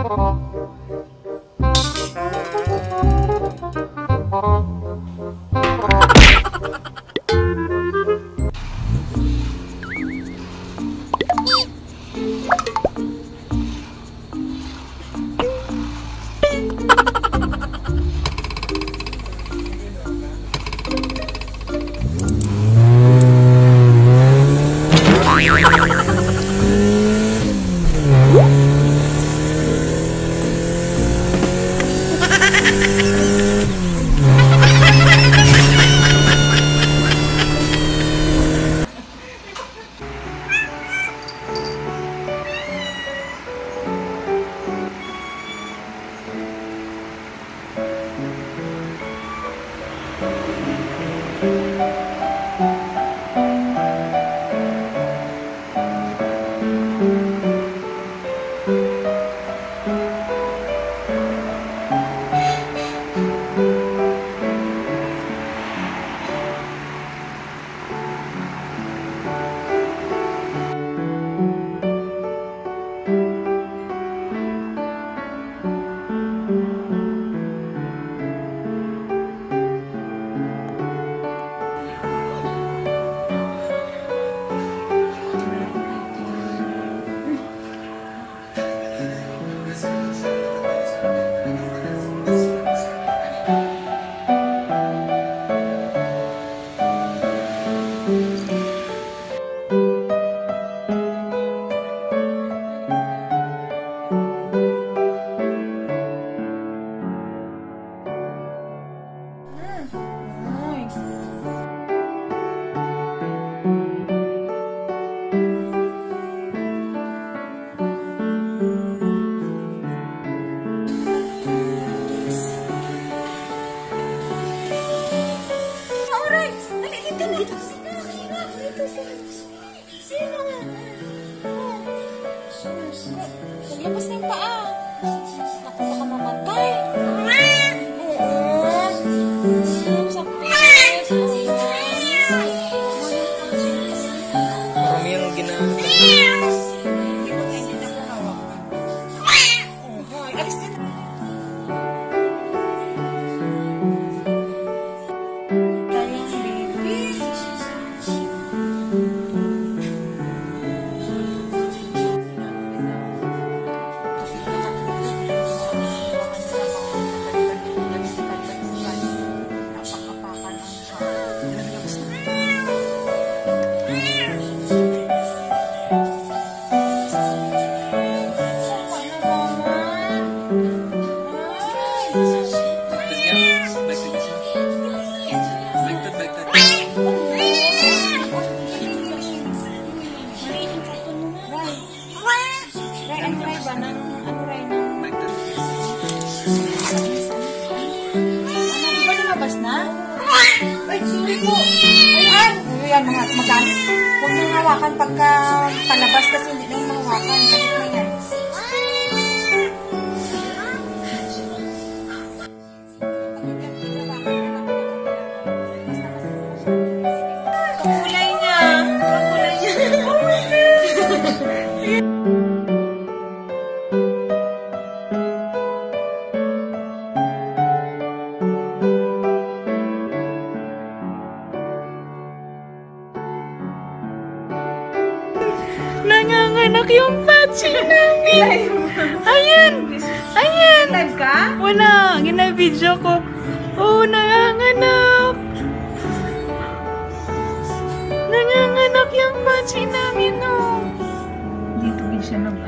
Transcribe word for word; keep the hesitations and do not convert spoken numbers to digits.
Labas na yung paa. Naku, baka mamatay. Oo. Sakit. Marami yung ginagawa. Hindi mo nga hindi na po hawak. Oh, alis din. Tayong baby. Ay, sorry po. Ayan. Ayan, mga magalit. Huwag nang hawakan pagka palabas kasi hindi na yung mahawakan. Galit na yan. Kakulay niya. Kakulay niya. Oh my God. Nanganganak yung patsi namin. Ayan. Ayan. Live ka? Wala. Ginabidyo ko. Oo, nanganganak. Nanganganak yung patsi namin, oh. Dito din siya nag